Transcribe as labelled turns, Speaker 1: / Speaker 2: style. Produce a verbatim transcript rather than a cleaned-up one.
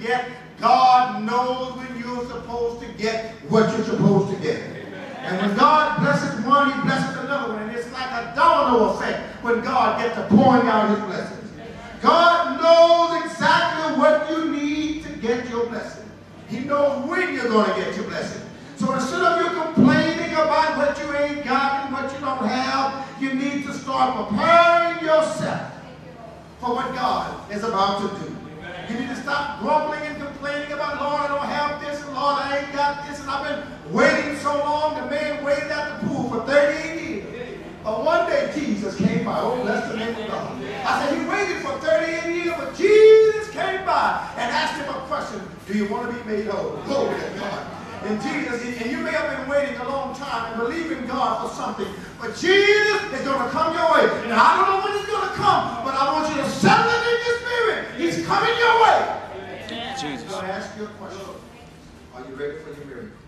Speaker 1: get. God knows when you're supposed to get what you're supposed to get. And when God blesses one, he blesses another one. And it's like a domino effect when God gets to pouring out his blessings. God knows exactly what you need to get your blessing. He knows when you're going to get your blessing. So instead of you complaining about what you ain't got and what you don't have, you need to start preparing yourself for what God is about to do. You need to stop grumbling and complaining about, Lord, I don't have this, and Lord, I ain't got this, and I've been waiting so long. The man waited at the pool for thirty-eight years. But one day Jesus came by. Oh, bless the name of God. I said, he waited for thirty-eight years, but Jesus came by and asked him a question. Do you want to be made whole? Glory to God. And Jesus, and you may have been waiting a long time and believing God for something, but Jesus is going to come your way. And I don't know when he's going to come, but I want you to settle it in your spirit. He's coming your way.
Speaker 2: Jesus.
Speaker 1: I'm going to ask you a question. Are you ready for your miracle?